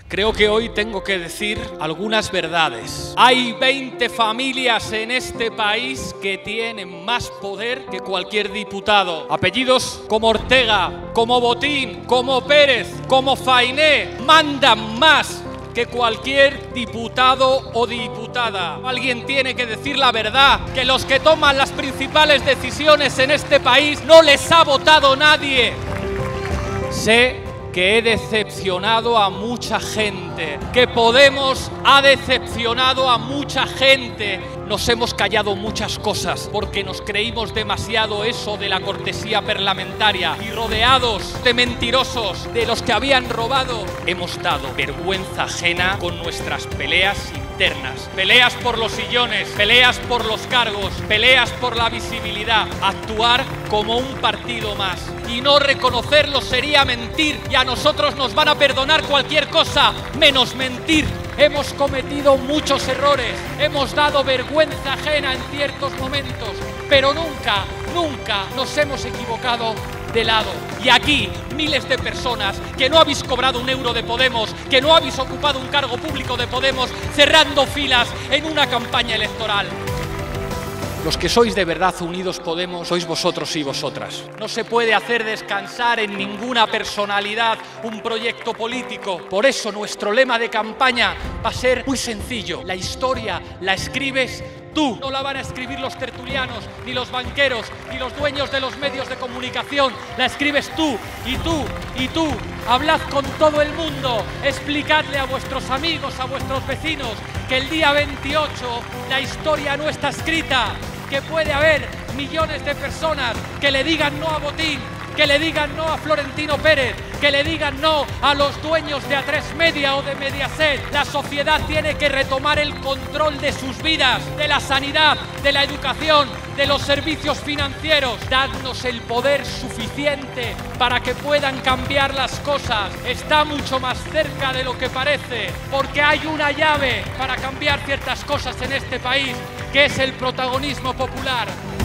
Creo que hoy tengo que decir algunas verdades. Hay 20 familias en este país que tienen más poder que cualquier diputado. Apellidos como Ortega, como Botín, como Pérez, como Fainé, mandan más que cualquier diputado o diputada. Alguien tiene que decir la verdad, que los que toman las principales decisiones en este país no les ha votado nadie. Sé que he decepcionado a mucha gente, que Podemos ha decepcionado a mucha gente. Nos hemos callado muchas cosas porque nos creímos demasiado eso de la cortesía parlamentaria y rodeados de mentirosos, de los que habían robado, hemos dado vergüenza ajena con nuestras peleas internas. Peleas por los sillones, peleas por los cargos, peleas por la visibilidad. Actuar como un partido más y no reconocerlo sería mentir, y a nosotros nos van a perdonar cualquier cosa menos mentir. Hemos cometido muchos errores, hemos dado vergüenza ajena en ciertos momentos, pero nunca nos hemos equivocado de lado. Y aquí, miles de personas que no habéis cobrado un euro de Podemos, que no habéis ocupado un cargo público de Podemos, cerrando filas en una campaña electoral. Los que sois de verdad Unidos Podemos sois vosotros y vosotras. No se puede hacer descansar en ninguna personalidad un proyecto político. Por eso nuestro lema de campaña va a ser muy sencillo. La historia la escribes tú. No la van a escribir los tertulianos, ni los banqueros, ni los dueños de los medios de comunicación. La escribes tú, y tú, y tú. Hablad con todo el mundo, explicadle a vuestros amigos, a vuestros vecinos, que el día 28 la historia no está escrita, que puede haber millones de personas que le digan no a Botín, que le digan no a Florentino Pérez, que le digan no a los dueños de A3 Media o de Mediaset. La sociedad tiene que retomar el control de sus vidas, de la sanidad, de la educación, de los servicios financieros. Dadnos el poder suficiente para que puedan cambiar las cosas. Está mucho más cerca de lo que parece, porque hay una llave para cambiar ciertas cosas en este país, que es el protagonismo popular.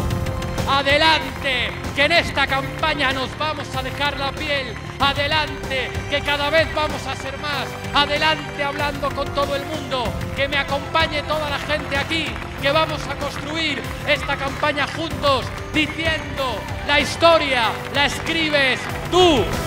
Adelante, que en esta campaña nos vamos a dejar la piel. Adelante, que cada vez vamos a ser más. Adelante, hablando con todo el mundo. Que me acompañe toda la gente aquí, que vamos a construir esta campaña juntos, diciendo: la historia la escribes tú.